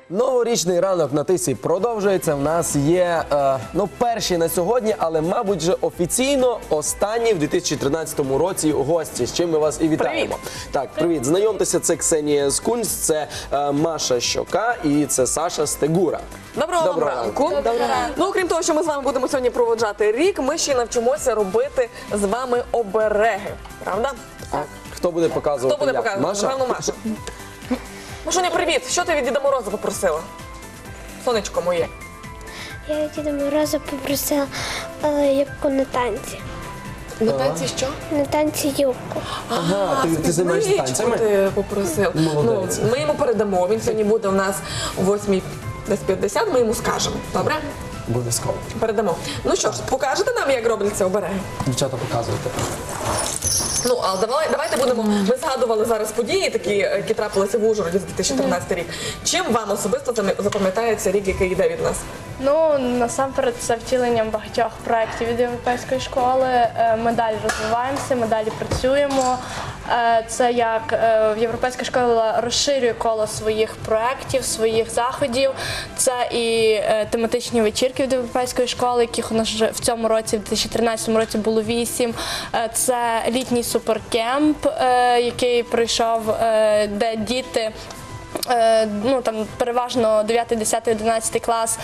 Новорічний ранок на Тисі продовжується. В нас є, перші на сьогодні, але, мабуть, вже офіційно останні в 2013 році гості, з чим ми вас і вітаємо. Привіт. Так, привіт. Знайомтеся, це Ксенія Скунс, це Маша Щока і це Саша Стегура. Доброго вам ранку. Ну, окрім того, що ми з вами будемо сьогодні проводжати рік, ми ще й навчимося робити з вами обереги. Правда? А хто буде показувати? Хто буде як? показувати? Маша? Напевно, Маша. Машуня, привіт! Що ти від Діда Мороза попросила? Сонечко моє. Я від Діда Мороза попросила юбку на танці. На танці що? На танці юбку. Ага, ти займаєшся Спідничку танцями? ти попросив. Молодець. Ми йому передамо. Він сьогодні буде у нас о 8:50, ми йому скажемо. Добре? Обов'язково. Передамо. Ну що ж, покажете нам, як робляться обереги? Дівчата, показуйте. Ну, але давайте будемо. Ми згадували зараз події, такі, які трапилися в Ужгороді за 2013 рік. Чим вам особисто запам'ятається рік, який йде від нас? Ну, насамперед, це втіленням багатьох проєктів від Європейської школи. Ми далі розвиваємося, ми далі працюємо. Це як Європейська школа розширює коло своїх проєктів, своїх заходів. Це і тематичні вечірки від Європейської школи, яких у нас вже в цьому році, в 2013 році було 8. Це літній суперкемп, який пройшов, де діти там переважно 9, 10, 11 клас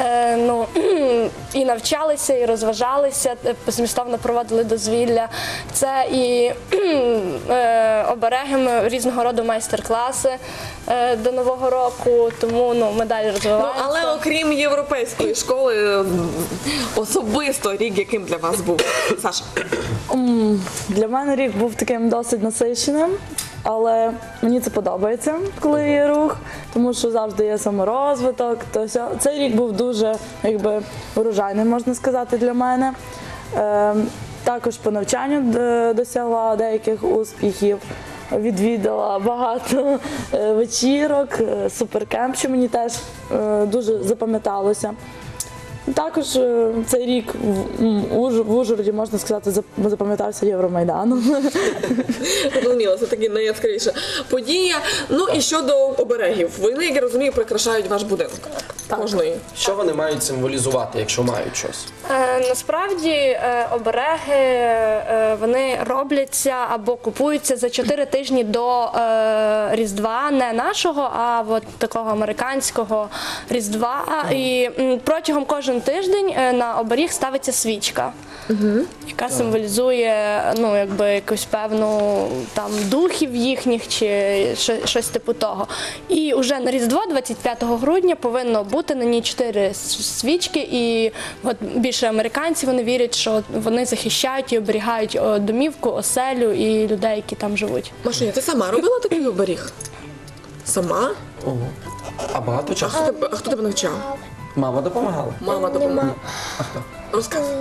і навчалися, і розважалися, змістовно проводили дозвілля. Це і обереги, різного роду майстер-класи до Нового року, тому ми далі розвиваємося. Ну, але окрім Європейської школи, особисто рік яким для вас був? Саша? Для мене рік був таким досить насиченим, але мені це подобається, коли є рух, тому що завжди є саморозвиток. Цей рік був дуже урожайним, можна сказати, для мене. Також по навчанню досягла деяких успіхів, відвідала багато вечірок, суперкемп, що мені теж дуже запам'яталося. Також цей рік в Ужгороді, можна сказати, запам'ятався Євромайданом. Зрозуміло, це таки найяскравіша подія. Ну і щодо оберегів. Вони, як я розумію, прикрашають ваш будинок. Кожної. Що вони мають символізувати, якщо мають щось? Насправді обереги вони робляться або купуються за 4 тижні до Різдва, не нашого, а от такого американського Різдва. І протягом кожен тиждень на оберіг ставиться свічка, яка символізує якусь певну духів їхніх чи щось типу того. І вже на Різдво, 25 грудня, повинно бути на ній 4 свічки, і от більше американці, вони вірять, що вони захищають і оберігають домівку, оселю і людей, які там живуть. Машуня, ти сама робила такий оберіг? Сама? Ого. А багато часу? А хто тебе навчав? Мама допомагала? Мама допомагала. Розказуй.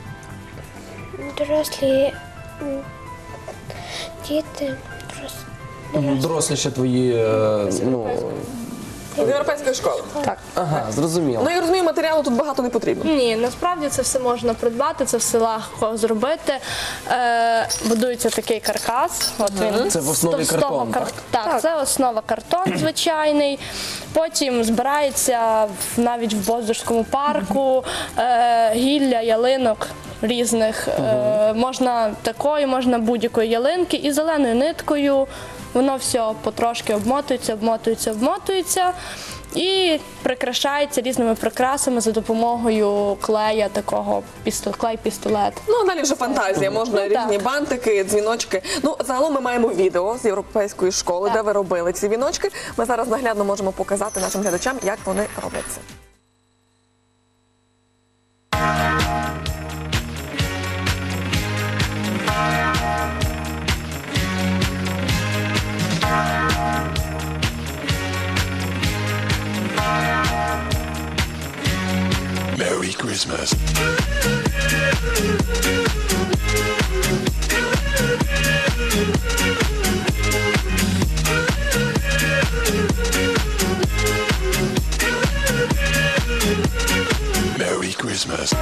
Дорослі діти. Дорослі ще твої, З європейської школи. Так. Ага, зрозуміло. Ну, я розумію, матеріалу тут багато не потрібно. Ні, насправді це все можна придбати, це все легко зробити. Будується такий каркас. От він. Це в основі З того картон, так? Так, це основа картон звичайний. Потім збирається навіть в Боздорському парку гілля ялинок різних. Можна такої, можна будь-якої ялинки і зеленою ниткою. Воно все потрошки обмотується і прикрашається різними прикрасами за допомогою клея, такого клей-пістолет. Ну, а далі вже фантазія. Можна різні бантики, дзвіночки. Ну, загалом ми маємо відео з європейської школи, де ви робили ці віночки. Ми зараз наглядно можемо показати нашим глядачам, як вони робляться. Merry Christmas. Merry Christmas.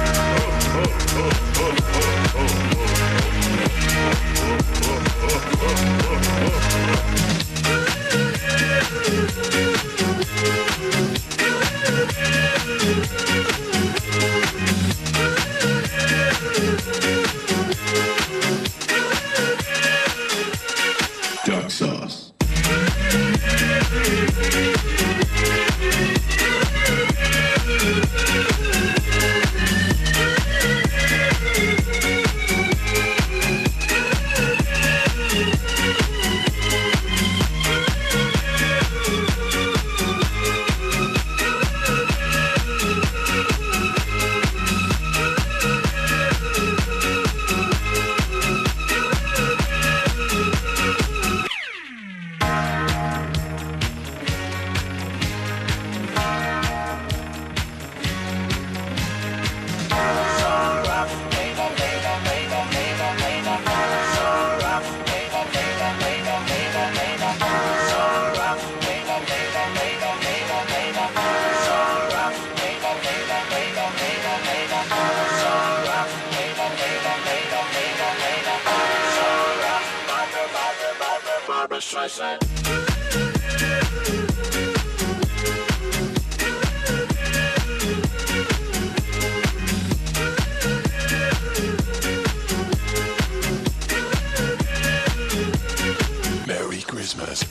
Merry Christmas.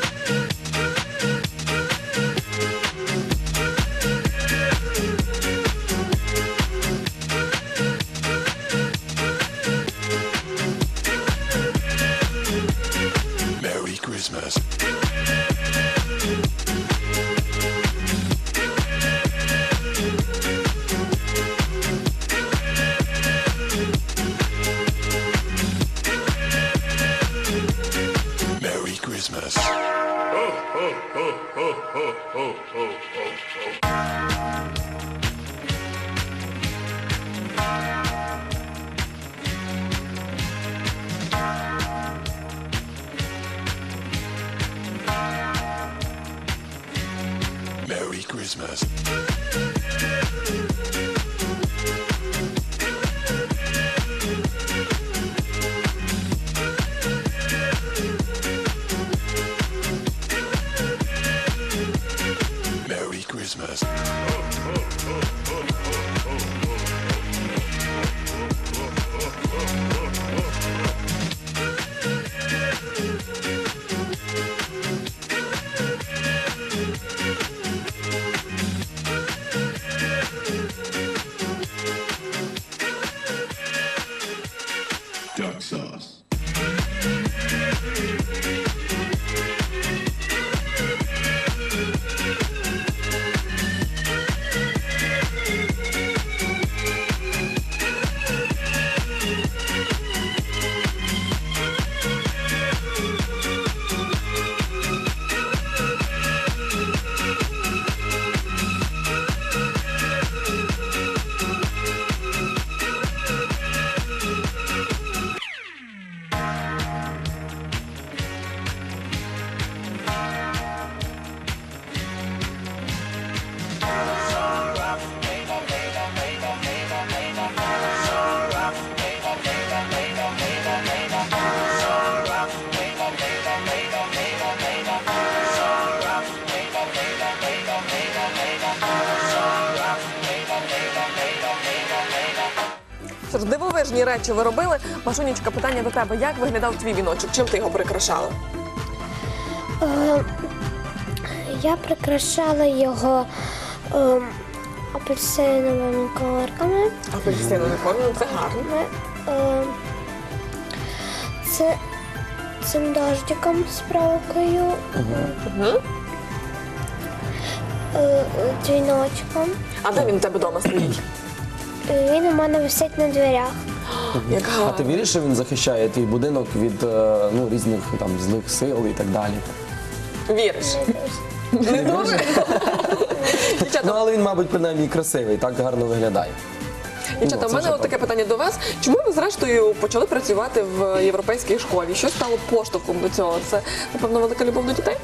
Merry Christmas. Merry Christmas. Merry Christmas. Merry Christmas. Duck sauce. Що ж, дивовижні речі ви робили. Машунечка, питання до тебе. Як виглядав твій віночок? Чим ти його прикрашала? Я прикрашала його апельсиновими колорками. Апельсиновий форму, це гарно. Це цим дождиком з проволокою, дзвіночком. А де він у тебе вдома стоїть? Він у мене висить на дверях. Як А ти гарно. віриш, що він захищає твій будинок від різних там злих сил і так далі? Віриш? Не дуже? Ну, Дівчата, але він, мабуть, принаймні красивий, так гарно виглядає. дівчата, в це мене вже от таке добре. питання до вас. Чому ви зрештою почали працювати в європейській школі? Що стало поштовхом до цього? Це, напевно, велика любов до дітей?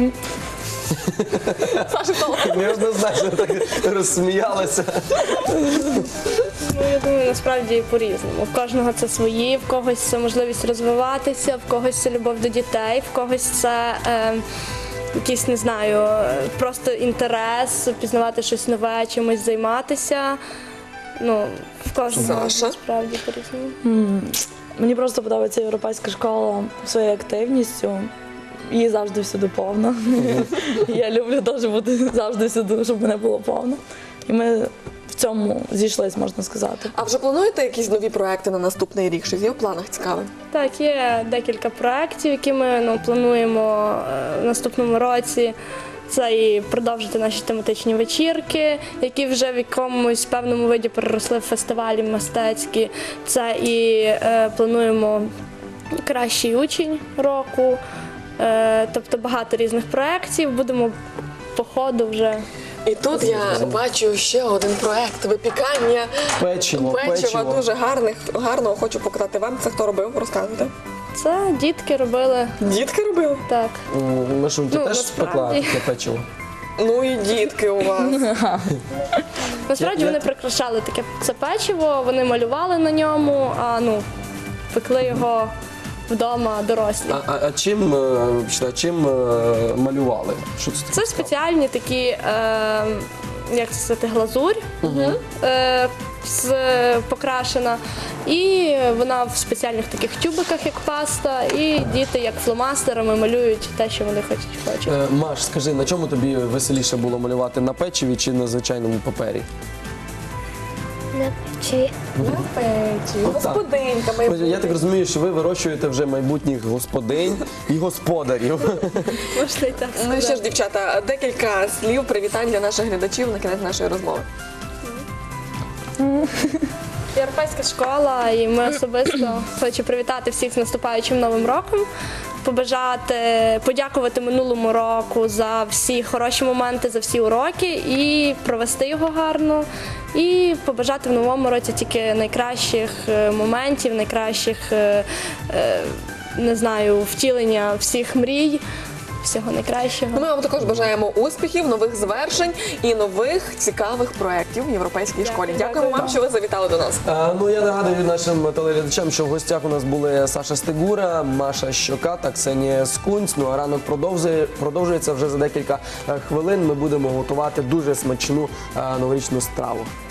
Саша, стало. Неоднозначно так розсміялася. Ну, я думаю, насправді по-різному. В кожного це свої, в когось це можливість розвиватися, в когось це любов до дітей, в когось це якийсь, не знаю, просто інтерес, пізнавати щось нове, чимось займатися. Ну, в кожного Саша? насправді по-різному. Мені просто подобається європейська школа своєю активністю. Її завжди всюди повно. Я люблю теж бути завжди всюди, щоб мене було повно. І ми в цьому зійшлись, можна сказати. А вже плануєте якісь нові проекти на наступний рік? Щось є в планах цікаве? Так, є декілька проєктів, які ми плануємо в наступному році. Це і продовжити наші тематичні вечірки, які вже в якомусь певному виді переросли в фестивалі мистецькі. Це і плануємо кращий учень року. Тобто багато різних проєктів. Будемо по ходу вже. І тут я бачу ще один проект випікання Печиво. дуже гарного. Хочу показати вам. Це хто робив? Розказуйте. Це дітки робили. Дітки робили? Так. Мишуньки Ну, теж спекла насправді. таке печиво. Ну і дітки у вас. Насправді вони прикрашали таке це печиво, вони малювали на ньому, а пекли його вдома дорослі. А чим малювали? Що це таке? Це спеціальні такі, як це сказати, глазурь покрашена. І вона в спеціальних таких тюбиках, як паста, і діти як фломастерами малюють те, що вони хочуть. Маш, скажи, на чому тобі веселіше було малювати? На печиві чи на звичайному папері? На печі. На печі, господинька Я майбутня. так розумію, що ви вирощуєте вже майбутніх господинь і господарів. Можна і так Ну сказати. що ж, дівчата, декілька слів привітань для наших глядачів на кінець нашої розмови. Європейська школа, і ми особисто хочу привітати всіх з наступаючим Новим роком, подякувати минулому року за всі хороші моменти, за всі уроки і провести його гарно. І побажати в новому році тільки найкращих моментів, найкращих, не знаю, втілення всіх мрій. Всього найкращого. Ми вам також бажаємо успіхів, нових звершень і нових цікавих проєктів в європейській школі. Дякуємо вам, що ви завітали до нас. Ну, я нагадую нашим телеглядачам, що в гостях у нас були Саша Стегура, Маша Щока та Ксенія Скунць. Ну, а ранок продовжується вже за декілька хвилин. Ми будемо готувати дуже смачну новорічну страву.